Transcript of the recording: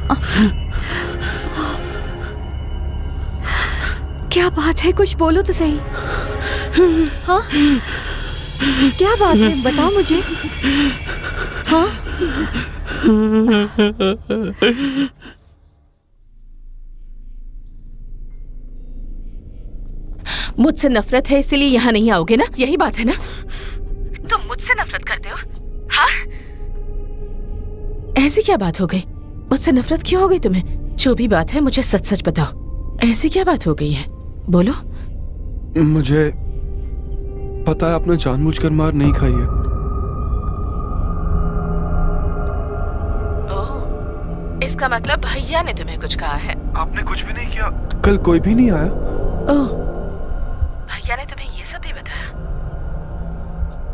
क्या बात है, कुछ बोलो तो सही। हाँ, क्या बात है, बताओ मुझे। हाँ, मुझसे नफरत है इसीलिए यहाँ नहीं आओगे ना, यही बात है ना? तुम मुझसे नफरत करते हो? हाँ, ऐसी क्या बात हो गई? मुझसे नफरत क्यों हो गई तुम्हें? जो भी बात है मुझे सच सच बताओ। ऐसी क्या बात हो गई है, बोलो। मुझे पता है आपने जानबूझकर मार नहीं खाई है। ओह, इसका मतलब भैया ने तुम्हें कुछ कहा है? आपने कुछ भी नहीं किया। कल कोई भी नहीं आया। ओह, भैया ने तुम्हें ये सब भी बताया?